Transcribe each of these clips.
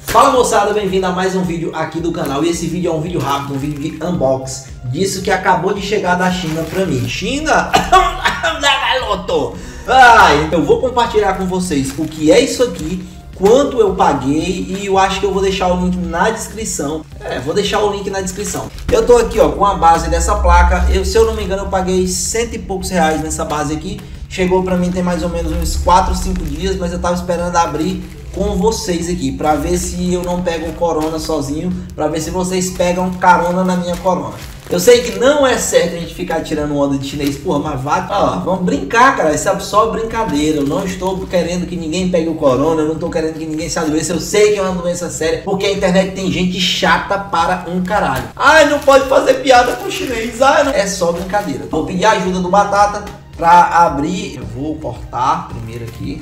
Fala moçada, bem-vindo a mais um vídeo aqui do canal. E esse vídeo é um vídeo rápido, um vídeo de unboxing disso que acabou de chegar da China pra mim. China? Galoto! Eu vou compartilhar com vocês o que é isso aqui, quanto eu paguei, e eu acho que eu vou deixar o link na descrição. Vou deixar o link na descrição. Eu tô aqui ó com a base dessa placa. Se eu não me engano, eu paguei R$100 e poucos nessa base aqui. Chegou pra mim tem mais ou menos uns 4 ou 5 dias, mas eu tava esperando abrir com vocês aqui, pra ver se eu não pego corona sozinho, pra ver se vocês pegam carona na minha corona. Eu sei que não é certo a gente ficar tirando onda de chinês, porra, mas vai, vamos brincar, cara, isso é só brincadeira. Eu não estou querendo que ninguém pegue o corona, eu não estou querendo que ninguém se adoeça. Eu sei que é uma doença séria, porque a internet tem gente chata para um caralho. Ai, não pode fazer piada com chinês, é só brincadeira. Vou pedir a ajuda do Batata pra abrir. Eu vou cortar primeiro aqui.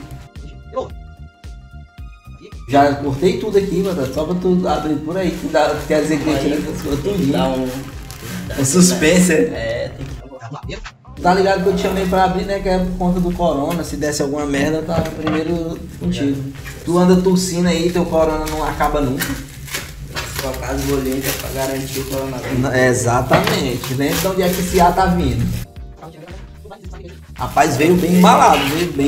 Já cortei tudo aqui, mano, só pra tu abrir por aí, que quer dizer que tira essas coisas tudo. Dá um suspense, tem que... Tá ligado que eu te chamei pra abrir, né, que é por conta do corona, se desse alguma merda, tá primeiro contigo. Tu anda tossindo aí, teu corona não acaba nunca. Só caso bolinho que é pra garantir o coronavírus. Exatamente, né, então onde é que esse ar tá vindo? Rapaz, veio bem embalado,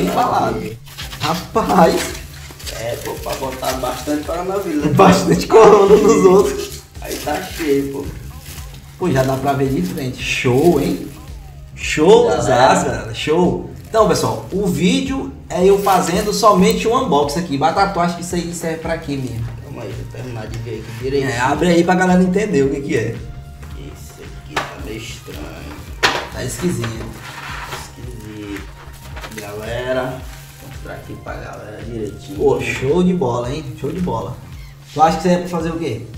Rapaz... pô, pra botar bastante coronavírus. Bastante corona nos outros. Aí tá cheio, pô. Pô, já dá pra ver de frente. Show, hein? Show, galera. Show. Então, pessoal, o vídeo é eu fazendo somente um unboxing aqui. Batata, acho que isso aí serve pra quê mesmo? Calma aí, deixa eu terminar de ver aqui direitinho. Abre aí pra galera entender o que é. Isso aqui tá meio estranho. Tá esquisito. Galera, vou mostrar aqui pra galera direitinho. Pô, show de bola, hein? Show de bola. Tu acha que você é pra fazer o quê?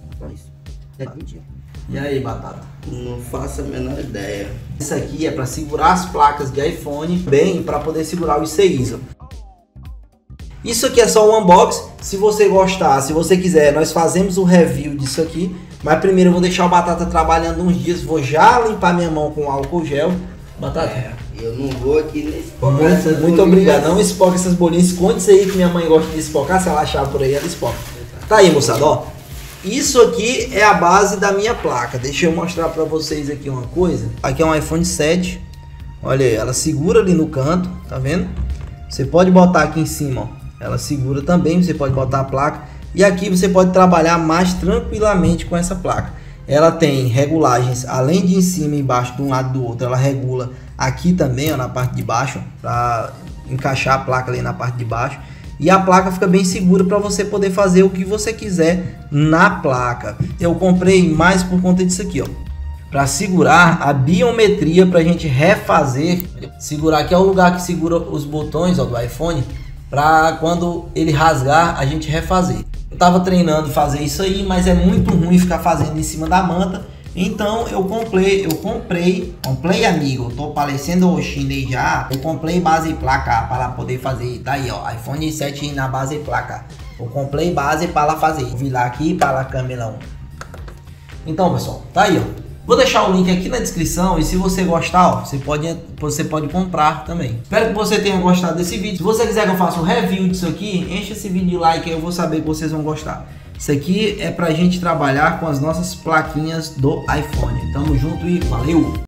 E aí, Batata? Não faço a menor ideia. Isso aqui é para segurar as placas de iPhone bem, para poder segurar o ICE. Isso aqui é só um unboxing. Se você gostar, se você quiser, nós fazemos o review disso aqui. Mas primeiro eu vou deixar o Batata trabalhando uns dias. Vou já limpar minha mão com álcool gel. Batata? Eu não vou aqui nem espocar. Muito obrigado. Não espoca essas bolinhas. Esconde isso aí que minha mãe gosta de espocar. Se ela achar por aí, ela espoca. Tá aí, moçada, ó. Isso aqui é a base da minha placa. Deixa eu mostrar pra vocês aqui uma coisa. Aqui é um iPhone 7. Olha aí, ela segura ali no canto, tá vendo? Você pode botar aqui em cima, ó. Ela segura também, você pode botar a placa. E aqui você pode trabalhar mais tranquilamente com essa placa. Ela tem regulagens, além de em cima e embaixo, de um lado e do outro. Ela regula aqui também, ó, na parte de baixo, para encaixar a placa ali na parte de baixo. E a placa fica bem segura para você poder fazer o que você quiser na placa. Eu comprei mais por conta disso aqui, ó, para segurar a biometria, para a gente refazer. Segurar aqui é o lugar que segura os botões, ó, do iPhone, para quando ele rasgar a gente refazer. Eu tava treinando fazer isso aí, mas é muito ruim ficar fazendo em cima da manta. Então eu comprei, amigo, eu tô parecendo o chinês já. Eu comprei base e placa para poder fazer. Tá aí, ó, iPhone 7 na base e placa. Eu comprei base para fazer. Vou virar aqui para a câmera 1. Então, pessoal, tá aí, ó. Vou deixar o link aqui na descrição e se você gostar, ó, você pode comprar também. Espero que você tenha gostado desse vídeo. Se você quiser que eu faça um review disso aqui, enche esse vídeo de like aí, eu vou saber que vocês vão gostar. Isso aqui é pra gente trabalhar com as nossas plaquinhas do iPhone. Tamo junto e valeu!